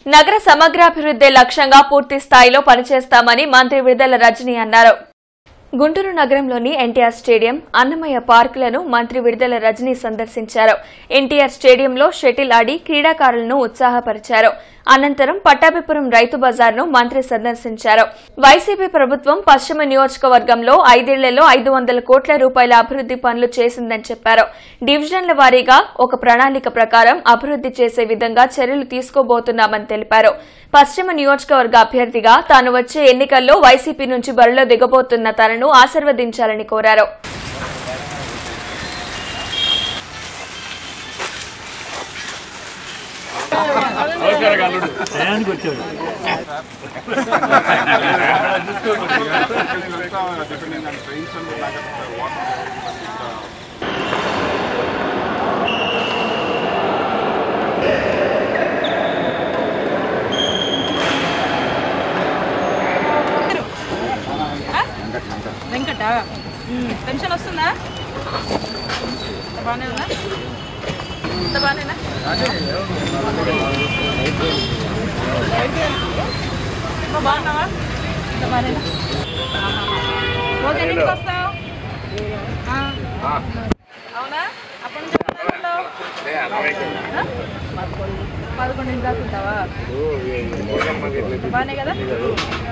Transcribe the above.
నగర సమగ్రాభివృద్ధి లక్ష్యంగా పూర్తి స్థాయిలో పనిచేస్తామని మంత్రి విడుదల రజని అన్నారు. గుంటూరు నగరంలోని ఎన్టీఆర్ స్టేడియం, అన్నమయ్య పార్కులను మంత్రి విడుదల రజని సందర్శించారు. ఎన్టీఆర్ స్టేడియంలో షటిల్ ఆడి క్రీడాకారులను ఉత్సాహపరిచారు. అనంతరం పట్టాభిపురం రైతు బజార్ను మంత్రి సందర్శించారు. వైసీపీ ప్రభుత్వం పశ్చిమ నియోజకవర్గంలో 5 ఏళ్లలో 500 కోట్ల రూపాయల అభివృద్ది పనులు చేసిందని చెప్పారు. డివిజన్ల వారీగా ఒక ప్రణాళిక ప్రకారం అభివృద్ది చేసే విధంగా చర్యలు తీసుకోబోతున్నామని తెలిపారు. పశ్చిమ నియోజకవర్గ అభ్యర్థిగా తాను వచ్చే ఎన్నికల్లో వైసీపీ నుంచి బరిలో దిగబోతున్న తనను ఆశీర్వదించాలని కోరారు. వెంకట పెన్షన్ వస్తుందా? బాగానే ఉందా? ఇంత బాగానేనా? బాగున్నావా? ఇంత బాగానేనా? రోజు ఎన్నింటికి వస్తావు? అవునా? అప్పటి నుంచి 11 దాకా ఉంటావా? బాగానే కదా?